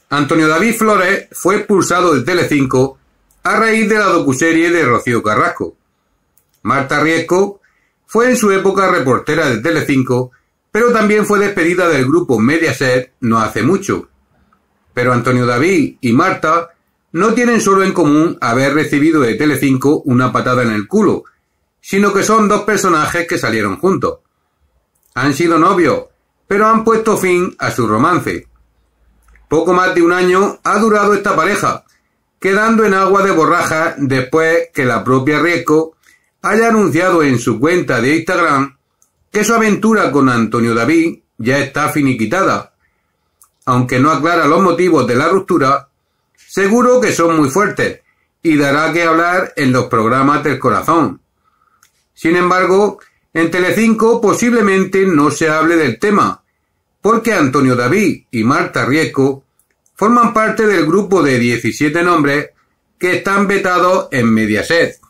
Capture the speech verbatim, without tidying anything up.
Antonio David Flores fue expulsado de Telecinco a raíz de la docuserie de Rocío Carrasco. Marta Riesco fue en su época reportera de Telecinco, pero también fue despedida del grupo Mediaset no hace mucho. Pero Antonio David y Marta no tienen solo en común haber recibido de Telecinco una patada en el culo, sino que son dos personajes que salieron juntos. Han sido novios, pero han puesto fin a su romance. Poco más de un año ha durado esta pareja, quedando en agua de borrajas después que la propia Riesco haya anunciado en su cuenta de Instagram que su aventura con Antonio David ya está finiquitada. Aunque no aclara los motivos de la ruptura, seguro que son muy fuertes y dará que hablar en los programas del corazón. Sin embargo, en Telecinco posiblemente no se hable del tema, porque Antonio David y Marta Riesco forman parte del grupo de diecisiete nombres que están vetados en Mediaset.